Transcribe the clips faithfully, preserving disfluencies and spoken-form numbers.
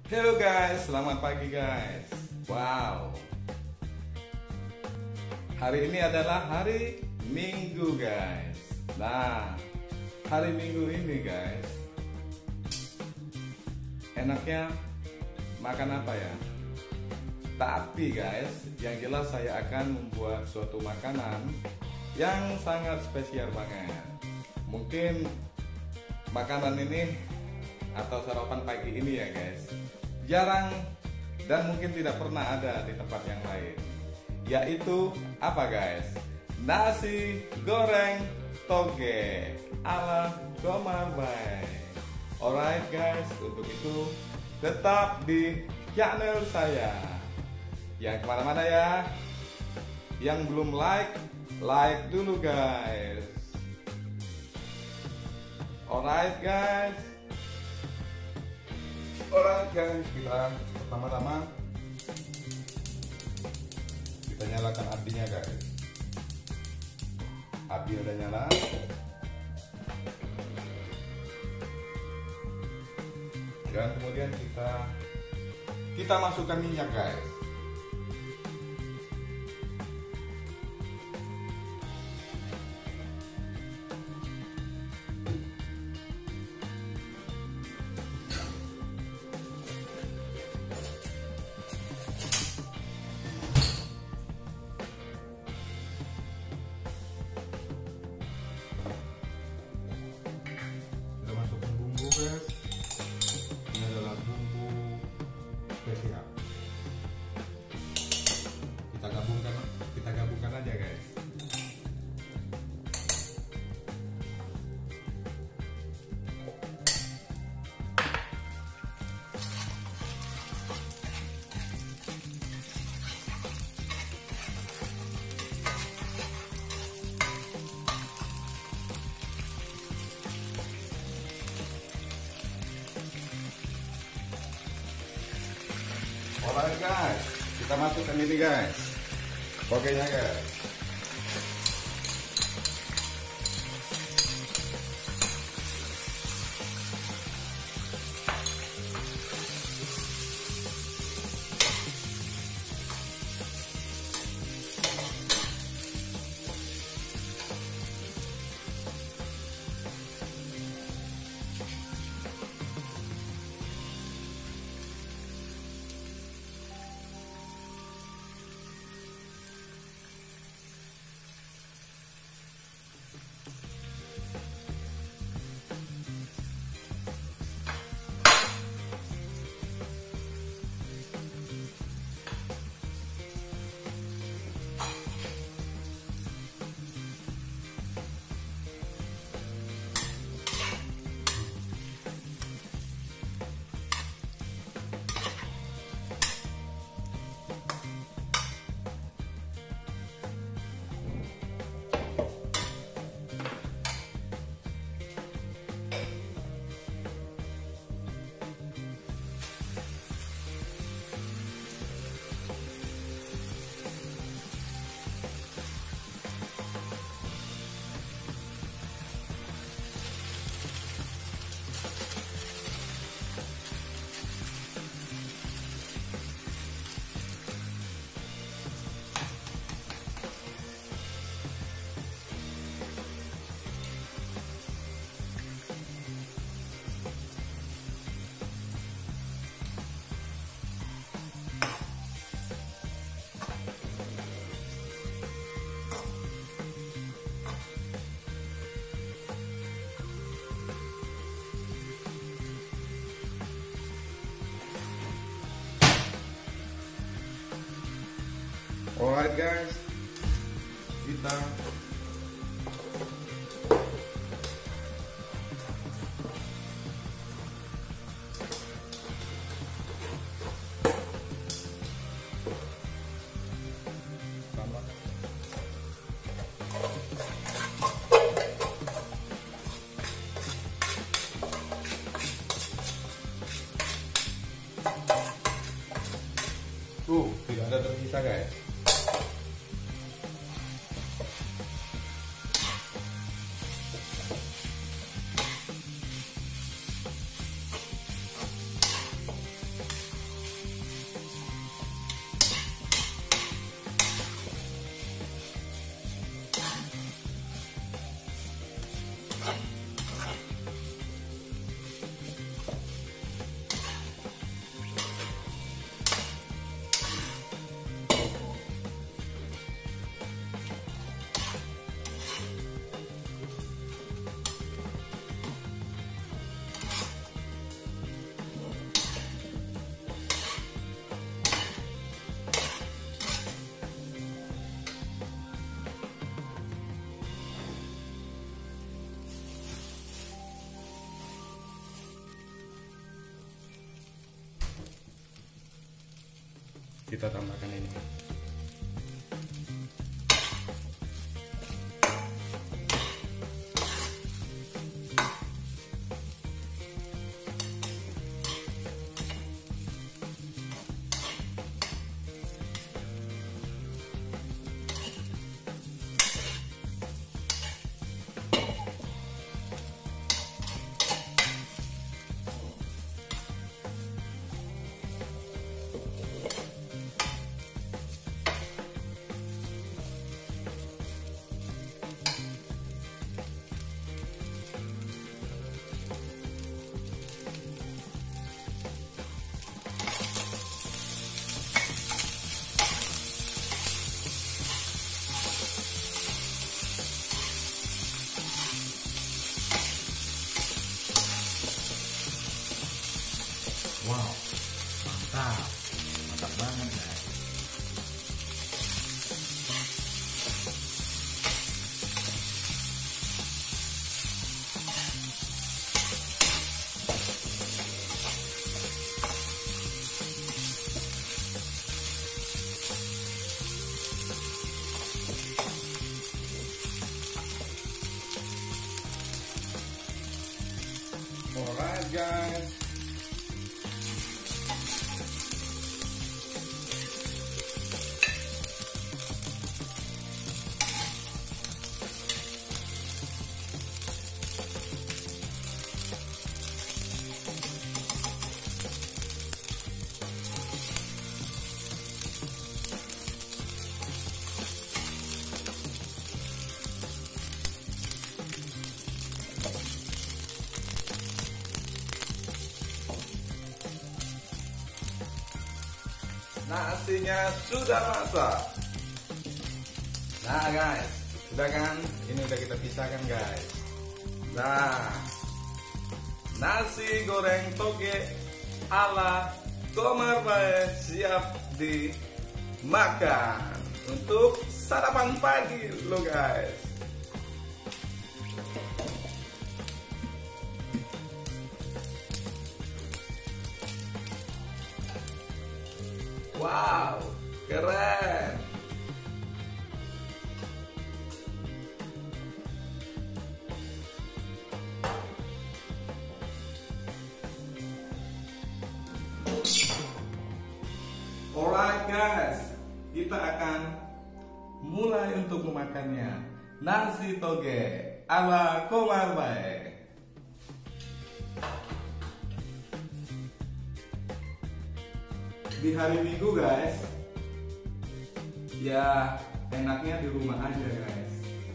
Halo guys, selamat pagi guys. Wow, hari ini adalah hari Minggu guys. Nah, hari Minggu ini guys, enaknya makan apa ya? Tapi guys, yang jelas saya akan membuat suatu makanan yang sangat spesial banget. Mungkin makanan ini atau sarapan pagi ini ya guys, jarang dan mungkin tidak pernah ada di tempat yang lain. Yaitu apa guys? Nasi goreng toge ala Komar Bay. Alright guys, untuk itu tetap di channel saya. Yang kemana-mana ya. Yang belum like, like dulu guys. Alright guys. Alright guys, kita pertama-tama kita nyalakan apinya guys. Api udah nyala. Dan kemudian kita kita masukkan minyak guys. Ini adalah bumbu spesial. Kita gabungkan, kita gabungkan aja guys. Alright guys, kita masukkan ini guys. Togenya guys. Alright guys, kita tambah. Tuh, tidak ada tersisa guys. kita tambahkan ini. Wow, mantap, mantap banget guys. Alright guys. Nasinya sudah masak. Nah guys, sudah kan? Ini udah kita pisahkan guys. Nah, nasi goreng toge ala Komar Bae siap dimakan untuk sarapan pagi lo guys. Wow, keren. Alright guys, kita akan mulai untuk memakannya. Nasi toge ala Komar Bae. Di hari Minggu guys, ya enaknya di rumah aja guys,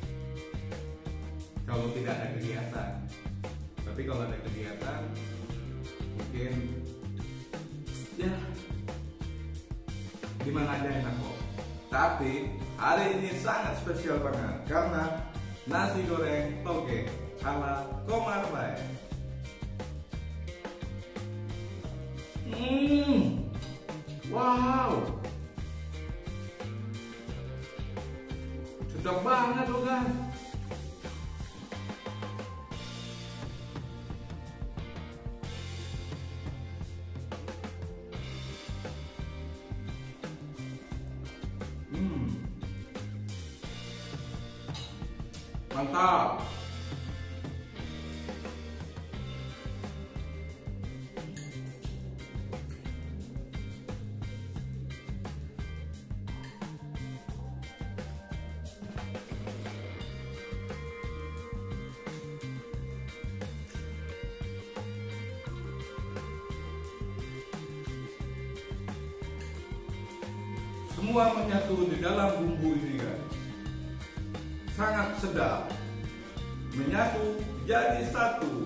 kalau tidak ada kegiatan. Tapi kalau ada kegiatan mungkin ya dimana aja enak kok. Tapi hari ini sangat spesial banget karena nasi goreng toge ala Komar Bae. Hmm. Wow, sedap banget loh guys. Hmm, mantap. Semua menyatu di dalam bumbu ini guys. Sangat sedap. Menyatu jadi satu.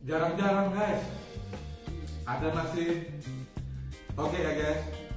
jarang-jarang guys ada nasi oke ya guys.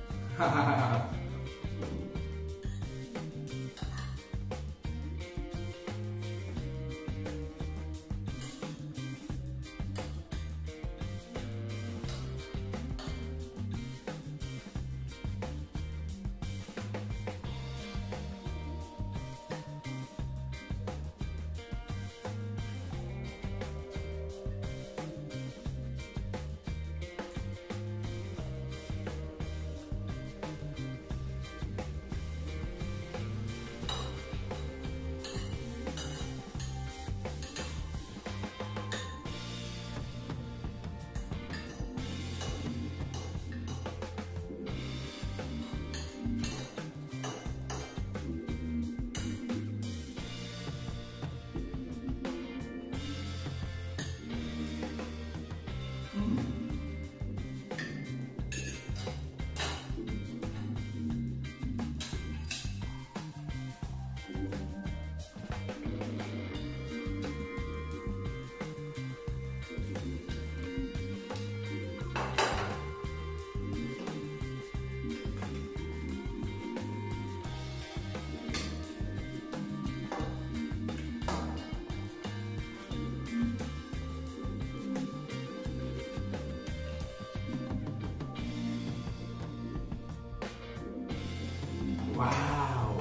Wow.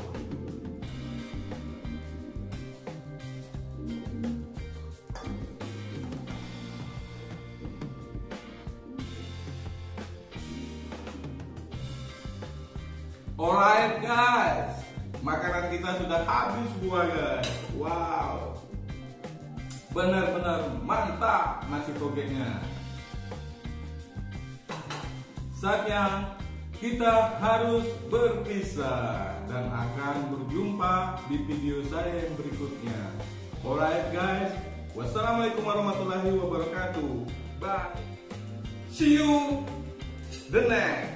Alright guys, makanan kita sudah habis semua guys. Wow, benar-benar mantap nasi togenya. Saatnya kita harus berpisah dan akan berjumpa di video saya yang berikutnya. Alright guys, wassalamualaikum warahmatullahi wabarakatuh. Bye. See you the next.